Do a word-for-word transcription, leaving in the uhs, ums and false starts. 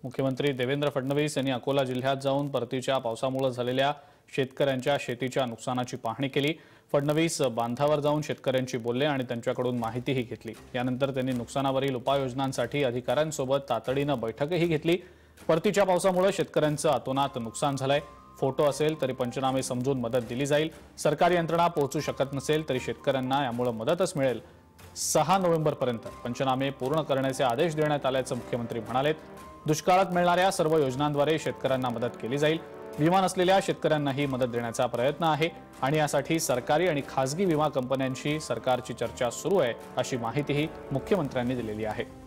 मुख्यमंत्री देवेंद्र फडणवीस यांनी अकोला जिल्ह्यात जाऊन परतीच्या पावसामुळे झालेल्या शेतकऱ्यांच्या शेतीच्या नुकसानाची पाहणी केली। फडणवीस बांधावर जाऊन शेतकऱ्यांशी बोलले आणि त्यांच्याकडून माहितीही घेतली। यानंतर त्यांनी नुकसानावरील उपाययोजनांसाठी अधिकाऱ्यांसोबत तातडीने बैठकही घेतली। परतीच्या पावसामुळे शेतकऱ्यांचं अतोनात नुकसान झालंय। फोटो असेल तरी पंचनामे समजून मदत दिली जाईल। सरकारी यंत्रणा पोहोचू शकत नसेल तरी शेतकऱ्यांना यामुळे मदतच मिळेल। सहा नोव्हेंबर पर्यंत पंचनामे पूर्ण करण्याचे आदेश देण्यात आल्याचं मुख्यमंत्री म्हणाले। दुष्काळात मिळणाऱ्या सर्व योजनांद्वारे शेतकऱ्यांना मदत केली जाईल। विमा नसलेल्या शेतकऱ्यांनाही मदत देण्याचा प्रयत्न आहे आणि यासाठी सरकारी आणि खासगी विमा कंपन्यांशी सरकारची चर्चा सुरू आहे, अशी माहितीही मुख्यमंत्र्यांनी दिलेली आहे।